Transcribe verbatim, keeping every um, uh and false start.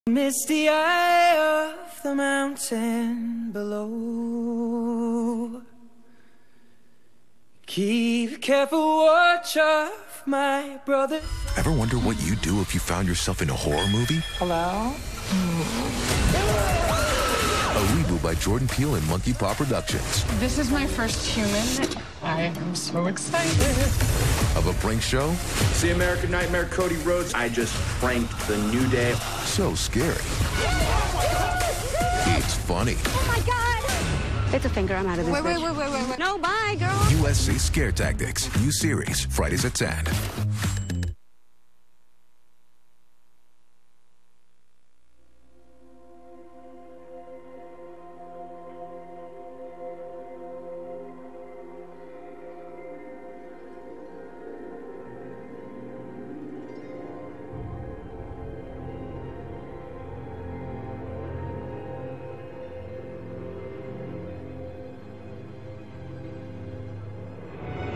Misty eye of the mountain below. Keep careful watch of my brother. Ever wonder what you'd do if you found yourself in a horror movie? Hello? A reboot by Jordan Peele and Monkey Paw Productions. This is my first human. I am so excited. Of a prank show? See American Nightmare, Cody Rhodes. I just pranked the New Day. So scary. It's funny. Oh my God! It's a finger. I'm out of this. Wait, wait, bitch. wait, wait, wait, wait. No, bye, girl. U S A Scare Tactics. New series, Fridays at ten.